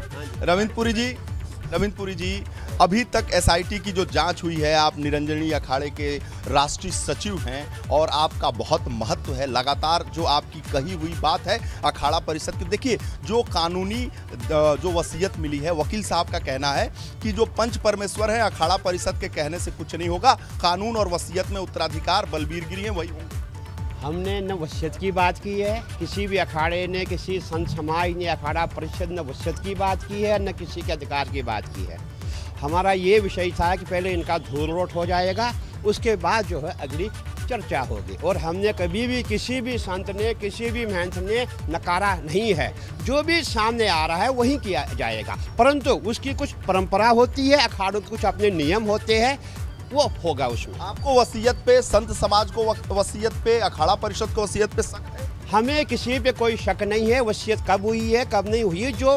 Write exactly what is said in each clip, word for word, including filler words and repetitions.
रविंद्रपुरी जी, रविंद्रपुरी जी, अभी तक एसआईटी की जो जांच हुई है, आप निरंजनी अखाड़े के राष्ट्रीय सचिव हैं और आपका बहुत महत्व है। लगातार जो आपकी कही हुई बात है अखाड़ा परिषद की, देखिए जो कानूनी जो वसीयत मिली है, वकील साहब का कहना है कि जो पंच परमेश्वर है अखाड़ा परिषद के कहने से कुछ नहीं होगा, कानून और वसीयत में उत्तराधिकार बलबीर गिरी है वही होंगे। हमने न वसीयत की बात की है, किसी भी अखाड़े ने, किसी संत समाज ने, अखाड़ा परिषद ने वसीयत की बात की है, न किसी के अधिकार की बात की है। हमारा ये विषय था कि पहले इनका धूलरोट हो जाएगा, उसके बाद जो है अगली चर्चा होगी। और हमने कभी भी किसी भी संत ने, किसी भी महंत ने नकारा नहीं है। जो भी सामने आ रहा है वही किया जाएगा, परंतु उसकी कुछ परंपरा होती है, अखाड़ों के कुछ अपने नियम होते हैं, वो होगा उसमें। आपको वसीयत पे, संत समाज को वसीयत पे, अखाड़ा परिषद को वसीयत पे शक है? हमें किसी पे कोई शक नहीं है। वसीयत कब हुई है, कब नहीं हुई है, जो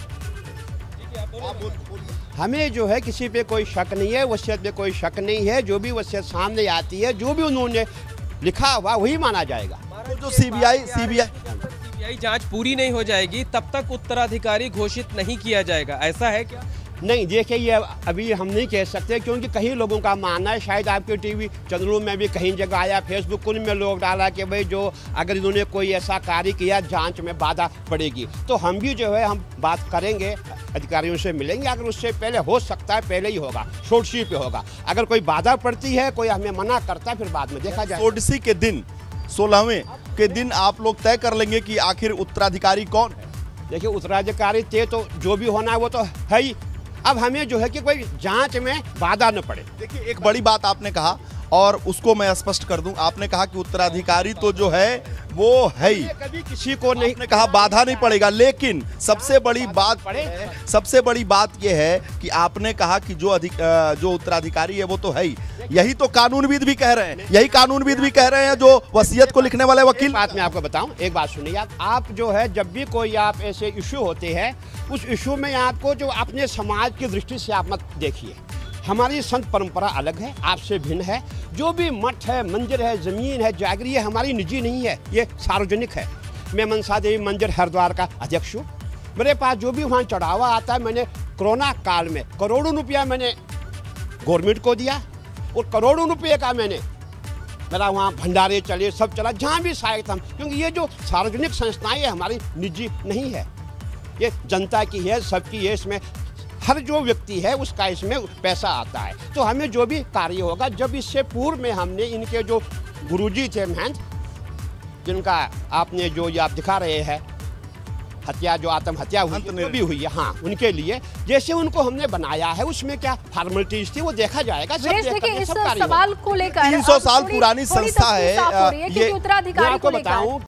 हमें जो है किसी पे कोई शक नहीं है, वसीयत पे कोई शक नहीं है। जो भी वसीयत सामने आती है, जो भी उन्होंने लिखा हुआ वही माना जाएगा। तो जो सीबीआई सीबीआई सीबीआई जांच पूरी नहीं हो जाएगी तब तक उत्तराधिकारी घोषित नहीं किया जाएगा, ऐसा है क्या? नहीं, देखिए ये अभी हम नहीं कह सकते, क्योंकि कई लोगों का मानना है, शायद आपके टीवी चैनलों में भी कहीं जगह आया, फेसबुक में लोग डाला कि भाई जो अगर इन्होंने कोई ऐसा कार्य किया जांच में बाधा पड़ेगी। तो हम भी जो है हम बात करेंगे, अधिकारियों से मिलेंगे। अगर उससे पहले हो सकता है पहले ही होगा, सोडसी पे होगा। अगर कोई बाधा पड़ती है, कोई हमें मना करता है, फिर बाद में देखा जाए। सोडसी के दिन, सोलहवें के दिन आप लोग तय कर लेंगे कि आखिर उत्तराधिकारी कौन है। देखिए उत्तराधिकारी तय तो जो भी होना है वो तो है ही। अब हमें जो है कि कोई जांच में बाधा न पड़े। देखिए एक बड़ी बात आपने कहा और उसको मैं स्पष्ट कर दूं, आपने कहा कि उत्तराधिकारी तो जो है वो है ही, कभी किसी को नहीं आपने कहा बाधा नहीं पड़ेगा, लेकिन सबसे बड़ी बात है, सबसे बड़ी बात यह है कि आपने कहा कि जो अधिक जो उत्तराधिकारी है वो तो है ही। यही तो कानूनविद भी कह रहे हैं, यही कानूनविद भी कह रहे हैं, जो वसीयत को लिखने वाले वकील। बात मैं आपको बताऊं, एक बात सुनिए आप आप जो है जब भी कोई आप ऐसे इशू होते हैं, उस इशू में आपको जो अपने समाज की दृष्टि से आप मत देखिए। हमारी संत परंपरा अलग है, आपसे भिन्न है। जो भी मठ है, मंदिर है, जमीन है, जागरी है, हमारी निजी नहीं है, ये सार्वजनिक है। मैं मनसा देवी मंदिर हरिद्वार का अध्यक्ष हूँ। मेरे पास जो भी वहाँ चढ़ावा आता है, मैंने कोरोना काल में करोड़ों रुपया मैंने गवर्नमेंट को दिया, और करोड़ों रुपये का मैंने मेरा वहाँ भंडारे चले, सब चला, जहाँ भी सहायता हम, क्योंकि ये जो सार्वजनिक संस्थाएं है हमारी निजी नहीं है, ये जनता की है, सबकी है। इसमें हर जो व्यक्ति है उसका इसमें पैसा आता है। तो हमें जो भी कार्य होगा, जब इससे पूर्व में हमने इनके जो गुरुजी थे महंत, जिनका आपने जो ये आप दिखा रहे हैं हत्या, जो आत्महत्या हुई जो भी हुई है, हाँ, उनके लिए जैसे उनको हमने बनाया है, उसमें क्या फॉर्मेलिटीज थी वो देखा जाएगा। सब देखिए इस सवाल को लेकर तीन सौ साल पुरानी संस्था है, ये उत्तराधिकारी को बताऊं